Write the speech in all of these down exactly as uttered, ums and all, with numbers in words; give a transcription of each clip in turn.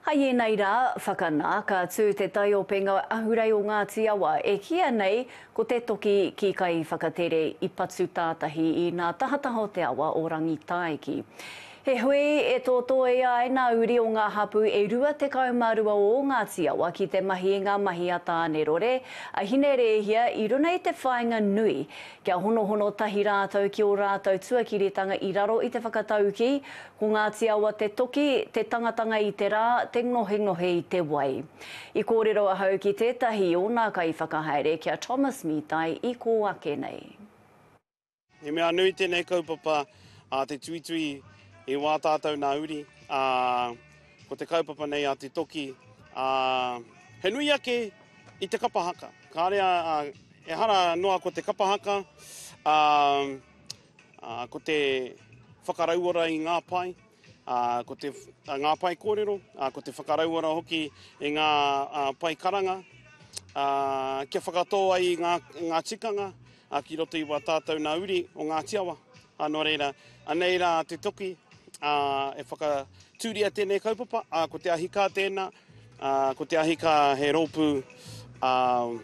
Hai e nei rā, whakana, ka tū te tai o penga ahurei o Ngāti Awa. E kia nei, ko te toki ki kai whakatere i patu tātahi i ngā tahataho te awa o rangitaiki. He hui e tō toe ai nā uri o ngā hapū e rua te kaumārua o Ngāti Awa ki te mahi e ngā mahi a tāne rore, a hine rehia i runa i te whainga nui. Kia hono hono tahi rātou ki o rātou tuakiritanga i raro i te whakatauki, ko Ngāti Awa te toki, te tangatanga i te rā, te ngohe ngohe i te wai. I kōrero a hau ki tētahi o nā kai whakahaere kia Thomas Mitai i ko ake nei. He mea nui tēnei kaupapa a te tui tui i wā tātou nā uri, uh, ko te kaupapa nei a te toki. Uh, he nui ake i te Kapa Haka. Ka rea, uh, e hara noa ko te Kapa Haka, uh, uh, ko te whakarauora i ngā pai, uh, ko te uh, ngā pai kōrero, uh, ko te whakarauora hoki i ngā uh, pai karanga, uh, kia whakatō ai ngā, ngā tikanga, uh, ki roto i wā tātou nā uri o Ngāti Awa. Anō reira, anei rā te toki, Uh, e whakatūria tēnei kaupapa, uh, ko te ahika tēnā, uh, ko te ahika he rōpū uh,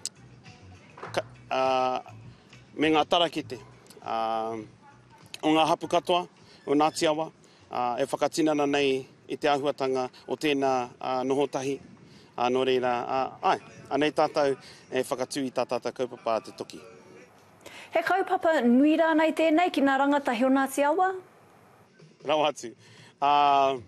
ka, uh, me ngā tarakete. Uh, o ngā hapū katoa, o Ngāti Awa, uh, e whakatinana nei i te āhuatanga o tēnā uh, nohotahi. Uh, nō reira, uh, ai, anei tātou e whakatū i tā tātou kaupapa te toki. He kaupapa nui rā nei tēnei ki ngā rangatahi o Ngāti Awa? Rau atu. Uh,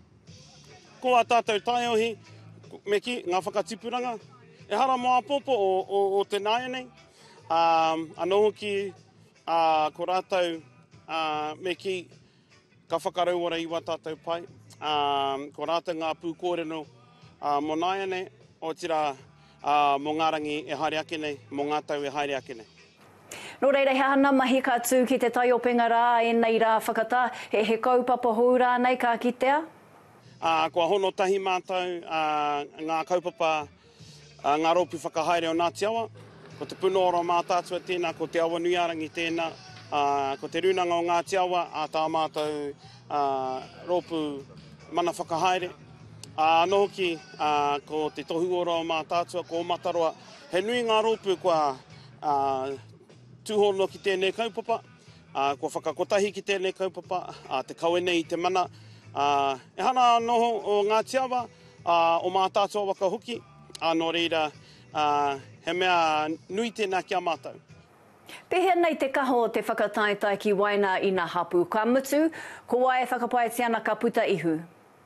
ko a tātou taiohi, me ki ngā whakatipuranga, e hara moa popo o, o, o te nāia nei. Um, anō hoki, uh, ko rātou uh, me ki ka whakarauora i wā tātou pai. Um, ko rātou ngā pū kōreno uh, mo nāia nei, o tira uh, mo ngā rangi e haere ake nei, mo ngā tau e haere ake nei. Nō reira, he hana mahi ka tū ki te tai o penga rā, e nei rā whakata, he he kaupapa hou rā nei ka kitea? Uh, kua hono tahi mātou, uh, ngā kaupapa, uh, ngā rōpū whakahaere o Ngāti Awa, ko te punoora mātātua tēnā, ko te awa nuiarangi tēnā, uh, ko te runanga o Ngāti Awa, a tā mātou uh, rōpū mana whakahaere. Uh, Anō hoki, uh, ko te tohuora o mātātua, ko o Mataroa, he nui ngā rōpū kua uh, tūhono ki tēnei kaupapa, uh, ko whakakotahi ki tēnei kaupapa, uh, te kauenei i te mana. Uh, e hana noho o Ngāti Awa, uh, o mātātua waka hoki, anō reira, uh, he mea nui tēnā kia mātou. Pehea nei te kaho o te whakataetai ki waina i ngā hapū. Ka mutu, ko wai e whakapaetia ana ka puta ihu.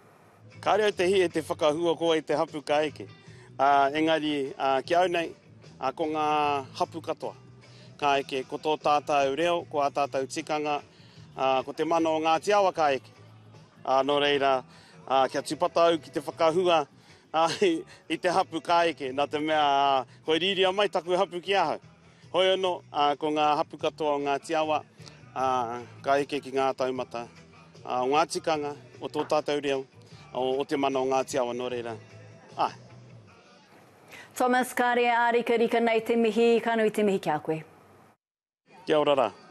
Ka reo te hi e te whakahua ko i te hapū ka eke. Uh, engari, uh, ki au nei, uh, ko ngā hapū katoa. Ka eke, ko tō tātou reo, ko a tātou tikanga, uh, ko te mana o Ngāti Awa ka eke. Uh, nō reira, uh, kia tupata au ki te whakahua uh, i, i te hapū ka eke, nā te mea, uh, koe riria mai taku hapū ki ahau. Hoi anō, uh, ko ngā hapū katoa o Ngāti Awa, uh, ka eke ki ngā taumata, uh, o ngā tikanga, o tō tātou reo, o, o te mana o Ngāti Awa, nō reira. Ai. Thomas, ka rea ārika rika nei te mihi, ka nui te mihi kia koe. Kia ora rā.